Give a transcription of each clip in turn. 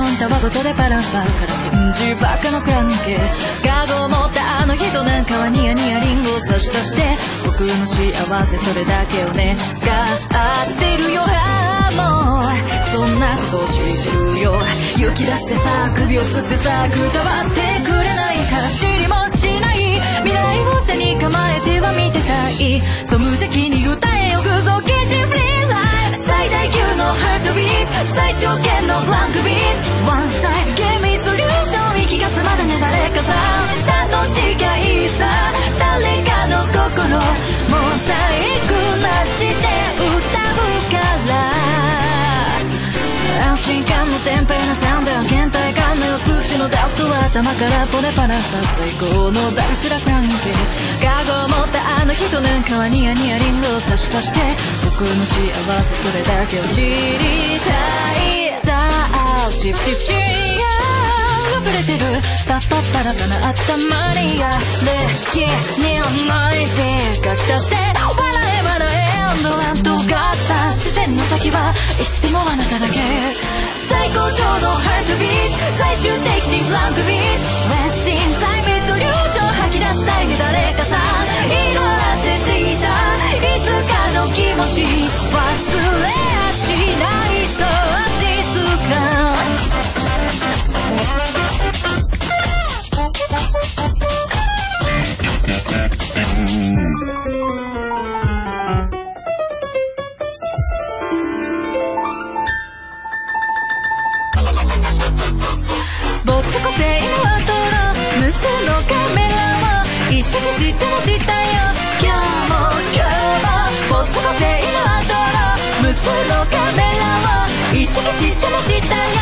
本たわごとでパラパラから返事ばっかのクランケカゴを持ったあの人なんかはニヤニヤリンゴを差し出して僕の幸せそれだけを願ってるよもうそんなことを知ってるよ勇気出してさ首をつってさくたばってくれないから知りもしない未来を車に構えては見てたいそう無邪気に歌えよ偶像消しフリーライフ最大級のハートビート最小限のブランクビート One side give me solution 息が詰まるね誰かさ楽しきゃいいさ誰かの心モザイクなしで歌うから安心感のテンペなサウンド倦怠感の土のダストは頭からポネパラパ最高のダンシラクランケカゴを持ったあの人なんかはニヤニヤリンゴを差し出して僕の幸せそれだけを知りたいさあチップチップチップ溢れてるパッパッパラパな頭にやれ気にないで書き出して笑え笑えドランとガッタ視線の先はいつでもあなただけ最高潮のハートビート最終的にブランクビート Wasting time is solution 吐き出したいね誰かさ色あせていたいつかの気持ち忘れやしないそう静か僕個性の音の無数のカメラを意識してもしたよ今日も僕個性の音の無数のカメラを意識してもしたよ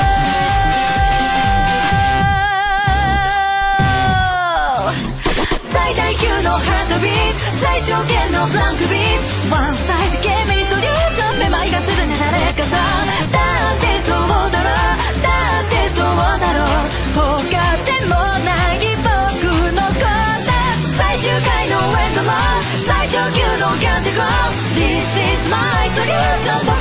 最大級のハートビート最小限のブランクビート One side give me solution めまいがするね誰かさだってそうだろだってそうだろ他でもない僕の声最終回のエンドも最上級のキャンティコ This is my solution